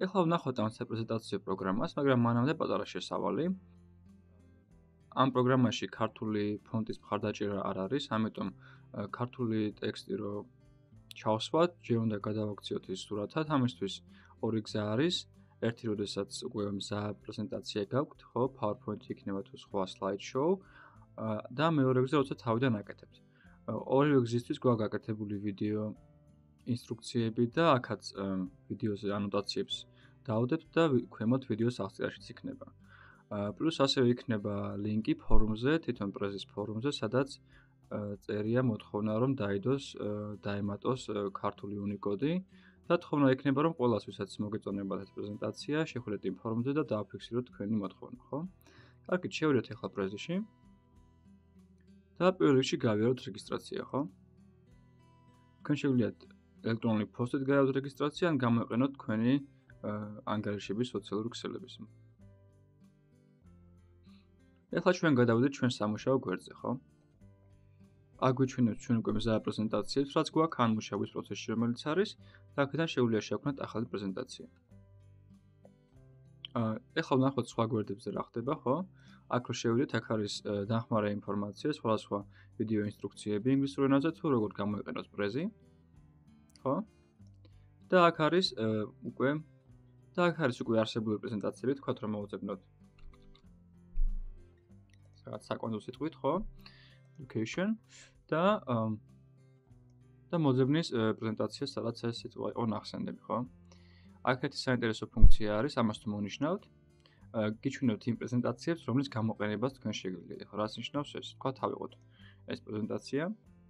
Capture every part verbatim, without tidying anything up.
ეხლა ვნახოთ ამ საპრეზენტაციო პროგრამას, მაგრამ მანამდე პატარა შესავალი. ამ პროგრამაში ქართული ფონტის მხარდაჭერა არ არის, ამიტომ ქართული ტექსტი რო ჩავსვათ, ჯერ უნდა გადავაქციოთ ის სურათად, ამისთვის ორი გზა არის. ერთი, როდესაც უკვე მზა პრეზენტაცია გაქვთ, ხო, PowerPoint იქნება თუ სხვა slideshow და მეორე გზა, როცა თავიდან აკეთებთ. ორივე გზისთვის გვაქვს გაკეთებული ვიდეო ინსტრუქციები და აქაც ვიდეოზე ანოტაციებს დავდებთ და ქვემოთ ვიდეოს აღწერაშიც იქნება. პლუს ასევე იქნება ლინკი ფორუმზე, თვითონ პრეზის ფორუმზე, სადაც წერია მოთხოვნა რომ დაიდოს, დაემატოს ქართული უნიკოდი და თხოვნა იქნება რომ ყველას ვისაც მოგეწონებათ ეს პრეზენტაცია, შევხვდეთ იმ ფორუმზე და დააფიქსიროთ თქვენი მოთხოვნა, ხო? კარგით, შევიდეთ ახლა პრეზში. და პირველ რიგში გავიაროთ რეგისტრაცია, ხო? თქვენ შეგვიძლიათ ელექტრონული ფოსტით გაიაროთ რეგისტრაცია, ან გამოიყენოთ თქვენი ანგარიშების სოციალური ქსელების. ეხლა ჩვენ გადავიდეთ ჩვენ სამუშაო გვერდზე, ხო? აქ გვიჩვენებს ჩვენ უკვე მზა პრეზენტაციებს, რაც გვაქვს ან მუშაობის პროცესში, რომელიც არის და აქედან შეგვიძლია შევქმნათ ახალი პრეზენტაცია. ეხლა ვნახოთ სხვა გვერდებზე რა ხდება, ხო? აქ რო შევიდეთ, აქ არის დახმარე ინფორმაცია, სხვადასხვა ვიდეო ინსტრუქციები ინგლისურ ენაზე თუ როგორ გამოიყენოთ პრეზი. ხო? და აქ არის უკვე და აქ არის უკვე არსებული პრეზენტაციები, თქვათ რომ მოვუძებნოთ რაღაც საკვანძო სიტყვით, ხო? Education და და მოძებნის პრეზენტაციას, სადაც ეს სიტყვა იყო ნახსენები, ხო? აქ ერთი საინტერესო ფუნქცია არის, ამას თუ მონიშნავთ, გიჩვენებთ იმ პრეზენტაციებს, რომლის გამოყენებას თქვენ შეგიძლიათ. ხო, რას ნიშნავს ეს? თქვათ ავიღოთ ეს პრეზენტაცია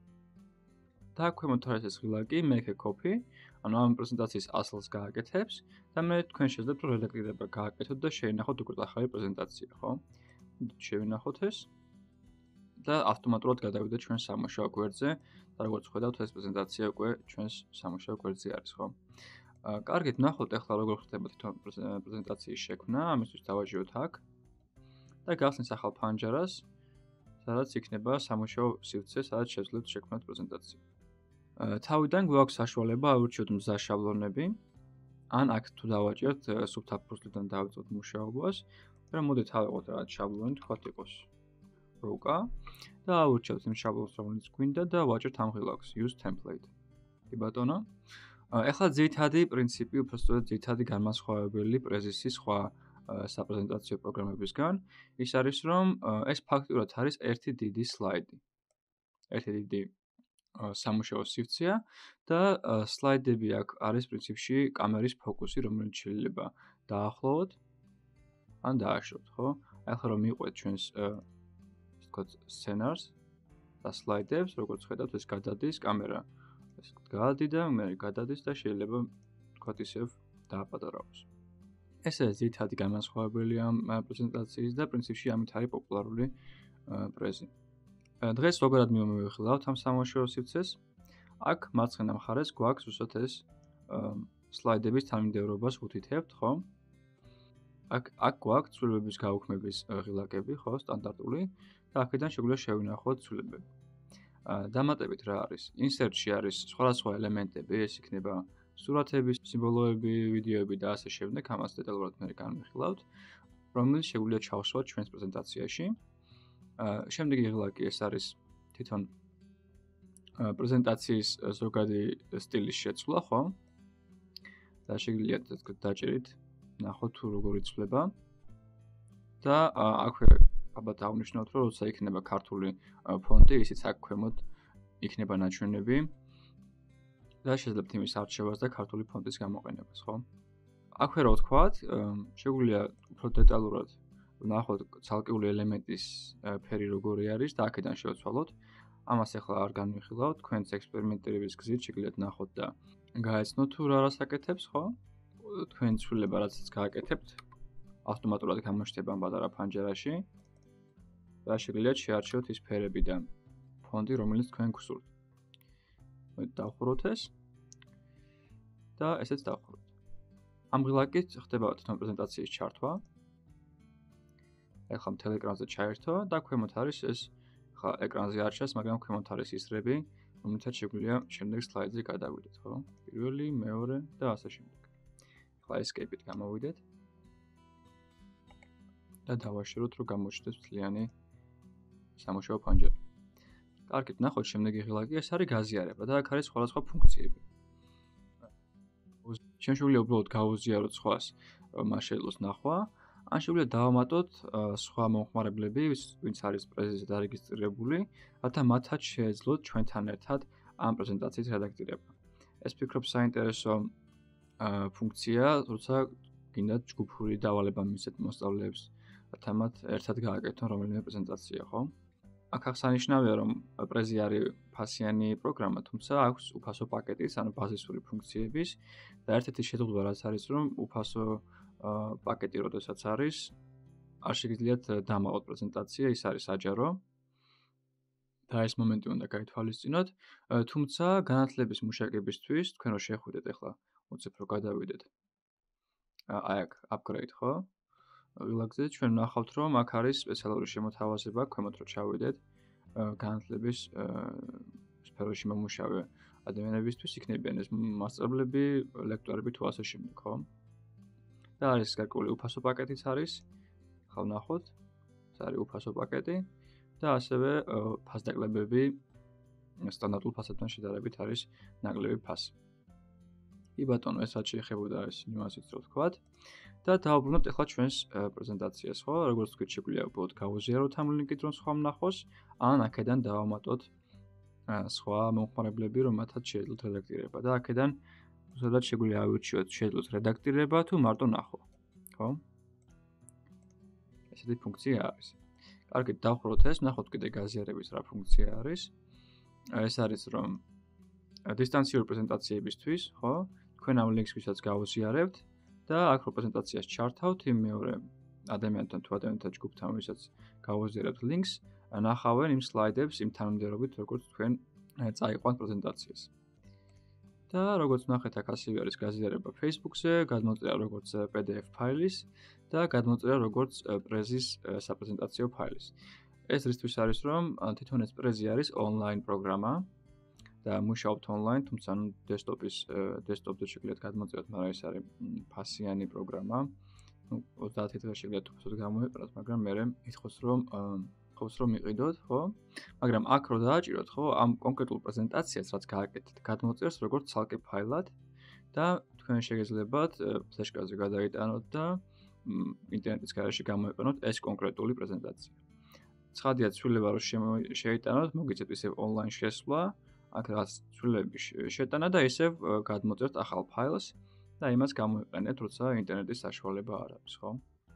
და აქ ქვემოთ არის ეს ღილაკი make a copy, ანუ ამ პრეზენტაციის ასლს გააკეთებს და მე თქვენ შეძლებთ რომ რედაქტირება გააკეთოთ და შეინახოთ უკვე ახალი პრეზენტაცია, ხო? შევინახოთ ეს და ავტომატურად გადავიდეთ ჩვენ სამუშაო გვერდზე და როგორც ხედავთ ეს პრეზენტაცია უკვე ჩვენს სამუშაო გვერდზე არის, ხო? კარგით, ნახოთ ახლა როგორ ხდება თვითონ პრეზენტაციის შექმნა, ამისთვის დავაჟიოთ აქ და გავხსნით ახალ ფანჯარას, სადაც იქნება სამუშაო სივრცე, სადაც შევძლებთ შექმნათ პრეზენტაცია. თავიდან გვაქვს საშუალება ავირჩიოთ მზა შაბლონები, ან აქ თუ დავაჭერთ სუფთა ფურცლიდან დავიწყოთ მუშაობას, მაგრამ მოდით ავიღოთ რაღაც შაბლონი, თქვათ იყოს რუკა და ავირჩიოთ იმ შაბლონს, რომელიც გვინდა და ვაჭერთ ამ ღილაკს use template. კი ბატონო. ეხლა ძირითადი პრინციპი, უბრალოდ ძირითადი განმასხვავებელი პრეზისის სხვა საპრეზენტაციო პროგრამებისგან, ის არის რომ ეს ფაქტურად არის ერთი დიდი სლაიდი. ერთი დიდი სამუშაო სივრცეა და სლაიდები აქ არის პრინციპში კამერის ფოკუსი, რომელიც შეიძლება დაახლოვოთ ან დააშროთ, ხო? ახლა რომ მიყვეთ ჩვენს ასე ვთქვათ სცენარს და სლაიდებს, როგორც ხედავთ, ეს გადადის კამერა. ეს გადადიდა, მე გადადის და შეიძლება ვთქვათ ისევ დააპატარავოს. ესე ძირითადი განმასხვავებელი ამ პრეზენტაციის და პრინციპში ამით არის პოპულარული პრეზი. დღეს როგორად მივიღებთ ამ სამუშაო სივრცეს? აქ მარცხენა მხარეს გვაქვს უბრალოდ ეს სლაიდების თანმიმდევრობას ვუთითებთ, ხო? აქ აქ გვაქვს ცვლილებების გაუქმების ღილაკები, ხო, სტანდარტული და აქედან შეგვიძლია შევინახოთ ცვლილებები. დამატებით რა არის? Insert-ში არის სხვადასხვა ელემენტები, ეს იქნება სურათები, სიმბოლოები, ვიდეოები და ასე შემდეგ, ამას დეტალურად მე განვიხილავთ, რომელიც შეგვიძლია ჩავსვათ ჩვენს პრეზენტაციაში. შემდეგი ღილაკი ეს არის თვითონ პრეზენტაციის ზოგადი სტილის შეცვლა, ხო? და შეგიძლიათ ასე ვთქვათ დაჭერით, ნახოთ თუ როგორ იცვლება. და აქვე ალბათ დავნიშნოთ, რომ როცა იქნება ქართული ფონტი, ისიც აქ ქვემოთ იქნება ნაჩვენები და შეძლებთ იმის არჩევას და ქართული ფონტის გამოყენებას, ხო? აქვე რა ვთქვათ, შეგვიძლია უფრო დეტალურად ვნახოთ ცალკეული ელემენტის ფერი როგორი არის და აქედან შევცვალოთ. ამას ახლა არ განვიხილავთ, თქვენს ექსპერიმენტირების გზით შეგიძლიათ ნახოთ და გაეცნოთ თუ რა რას აკეთებს, ხო? თქვენ ცვლილება რაცაც გააკეთებთ, ავტომატურად გამოჩნდება ამ პატარა ფანჯარაში. და შეგიძლიათ შეარჩიოთ ის ფერები და ფონტი, რომელიც თქვენ გსურთ. მოდით დავხუროთ ეს და ესეც დავხუროთ. ამ ღილაკით ხდება თვითონ პრეზენტაციის ჩართვა. ეხლა მთელ ეკრანზე ჩაერთო და ქვემოთ არის ეს ხა ეკრანზე არ ჩანს, მაგრამ ქვემოთ არის ისრები, რომლითაც შეგვიძლია შემდეგ სლაიდზე გადავიდეთ, ხო? პირველი, მეორე და ასე შემდეგ. ახლა escape-ით გამოვიდეთ. და დავაშოროთ, რომ გამოჩნდეს მთლიანი სამუშაო ფანჯარა. კარგით, ნახოთ შემდეგი ღილაკი, ეს არის გაზიარება და აქ არის სხვადასხვა ფუნქციები. ჩვენ შეგვიძლია უბრალოდ გავუზიაროთ სხვას, მას შეძლოს ნახვა, ან შეგვიძლია დავამატოთ სხვა მომხმარებლები, ვინც არის პრეზზე დარეგისტრირებული, რათა მათაც შეეძლოთ ჩვენთან ერთად ამ პრეზენტაციის რედაქტირება. ეს ფიქრობ საინტერესო ფუნქცია, როცა გინდათ ჯგუფური დავალება მისცეთ მოსწავლეებს, რათა მათ ერთად გააკეთონ რომელიმე პრეზენტაცია, ხო? აქ აღსანიშნავია, რომ პრეზი არის ფასიანი პროგრამა, თუმცა აქვს უფასო პაკეტიც, ანუ ბაზისური ფუნქციების და ერთ-ერთი შეზღუდვა რაც არის, რომ უფასო პაკეტი როდესაც არის, არ შეგიძლიათ დამალოთ პრეზენტაცია, ის არის საჯარო. და ეს მომენტი უნდა გაითვალისწინოთ, თუმცა განათლების მუშაკებისთვის, თქვენ რო შეხვიდეთ ახლა, უცებ რო გადავიდეთ. აი აქ upgrade, ხო? ღილაკზე ჩვენ ვნახავთ, რომ აქ არის სპეციალური შემოთავაზება, ქვემოთ რო ჩავიდეთ, განათლების სფეროში მომუშავე ადამიანებისთვის იქნებიან ეს მასწავლებლები, ლექტორები თუ ასე შემდეგ, ხო? და არის გარკვეული უფასო პაკეტიც არის. ახლა ვნახოთ, ეს არის უფასო პაკეტი და ასევე ფასდაკლებები სტანდარტულ ფასებთან შედარებით არის ნაკლები ფასი. კი ბატონო, ეს რაც შეეხებოდა ეს ნიუანსით რო ვთქვათ. და დავუბრუნოთ ახლა ჩვენს პრეზენტაციას, ხო? როგორც თქვით, შეგვიძლია უბრალოდ გავუზიაროთ ამ ლინკით, რომ სხვა ვნახოს, ან აქედან დავამატოთ სხვა მომხმარებლები, რომ მათაც შეეძლოთ რედაქტირება და აქედან უბრალოდ შეგვიძლია ავირჩიოთ, შეეძლოთ რედაქტირება თუ მარტო ნახვა, ხო? ესეთი ფუნქცია არის. კარგით, დავხუროთ ეს, ვნახოთ კიდე გაზიარების რა ფუნქცია არის. ეს არის, რომ დისტანციური პრეზენტაციებისთვის, ხო? თქვენ ამ ლინკს ვისაც გავუზიარებთ და აქ რო პრეზენტაციას ჩართავთ იმ მეორე ადამიანთან თუ ადამიანთა ჯგუფთან, ვისაც გავუზიარებთ ლინკს, ნახავენ იმ სლაიდებს იმ თანმიმდევრობით, როგორც თქვენ წაიყვანთ პრეზენტაციას. და როგორც ნახეთ, აქ ასევე არის გაზიარება Facebook-ზე, გადმოწერა როგორც პი დი ეფ ფაილის და გადმოწერა როგორც პრეზის საპრეზენტაციო ფაილის. ეს რისთვის არის, რომ თვითონ ეს პრეზი არის ონლაინ პროგრამა და მუშაობთ ონლაინ, თუმცა ნუ დესკტოპის დესკტოპზე შეგიძლიათ გადმოწეროთ, მაგრამ ეს არის ფასიანი პროგრამა. ნუ ოცდაათი დღე შეგიძლიათ უფასოდ გამოიყენოთ, მაგრამ მე მითხოს რომ ხობს რომ იყიდოთ, ხო? მაგრამ აქ რო დააჭიროთ, ხო, ამ კონკრეტულ პრეზენტაციას, რაც გააკეთეთ, გადმოწერს როგორც ცალკე ფაილად და თქვენ შეგეძლებათ ფლეშკაზე გადაიტანოთ და ინტერნეტის გარეშე გამოიყენოთ ეს კონკრეტული პრეზენტაცია. ცხადია, ცვლილება რო შეიტანოთ, მოგიწევთ ისევ ონლაინ შესვლა, აქ რაღაც ცვლილების შეტანა და ისევ გადმოწერთ ახალ ფაილს და იმას გამოიყენეთ, როცა ინტერნეტის საშუალება არ აქვს, ხო?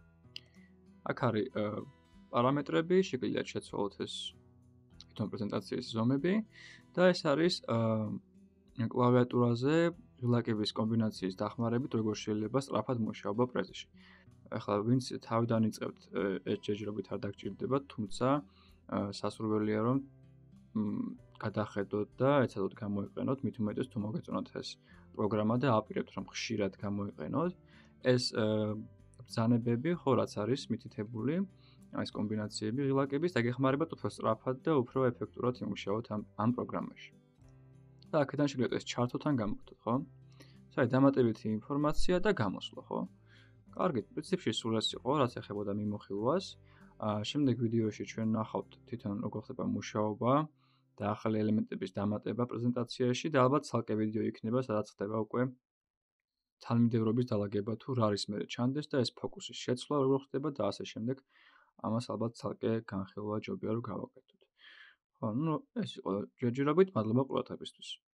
აქ არის პარამეტრები, შეგიძლიათ შეცვალოთ ეს თვითონ პრეზენტაციის ზომები და ეს არის კლავიატურაზე ღილაკების კომბინაციის დახმარებით, როგორ შეიძლება სწრაფად მუშაობა პრეზში. ახლა ვინც თავიდან იწყებთ, ეს ჯერჯერობით არ დაგჭირდება, თუმცა სასურველია რომ გადახედოთ და ეცადოთ გამოიყენოთ, მით უმეტეს თუ მოგეწონათ ეს პროგრამა და აპირებთ რომ ხშირად გამოიყენოთ. ეს ბრძანებები, ხო, რაც არის მითითებული, ეს კომბინაციები ღილაკების დაგეხმარებათ უფრო სწრაფად და უფრო ეფექტურად იმუშაოთ ამ ამ პროგრამაში. და აქედან შეგიძლიათ ეს ჩართოთ ან გამოვხდოთ, ხო? ეს არის დამატებითი ინფორმაცია და გამოსვლა, ხო? კარგით, პრინციპში სულ ეს იყო, რაც ეხებოდა მიმოხილვას. შემდეგ ვიდეოში ჩვენ ვნახავთ თვითონ როგორ ხდება მუშაობა და ახალი ელემენტების დამატება პრეზენტაციაში და ალბათ ცალკე ვიდეო იქნება, სადაც ხდება უკვე თანმიმდევრობის დალაგება თუ რა არის მერე ჩანდეს და ეს ფოკუსის შეცვლა როგორ ხდება და ასე შემდეგ. ამას ალბათ ცალკე განხილვა ჯობია რომ გავაკეთოთ. ხო, ნუ ეს იყო ჯერჯერობით, მადლობა ყურადღებისთვის.